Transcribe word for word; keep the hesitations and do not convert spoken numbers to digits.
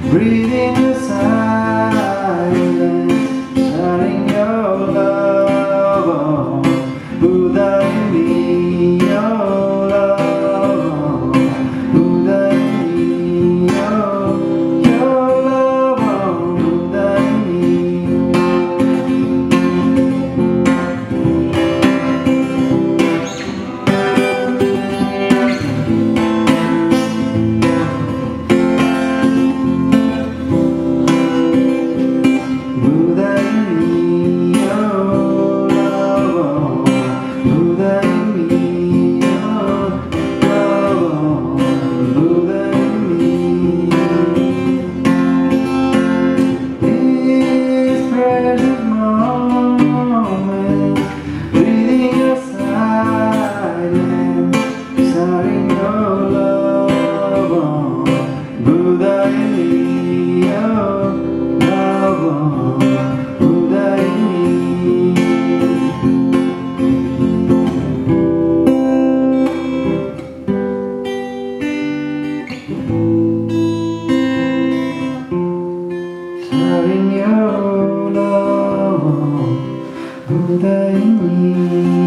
breathing the silence, shining your love on Buddha in me, your love on Buddha in me, your, your love on Buddha in me. Sharing your love, Buddha in me.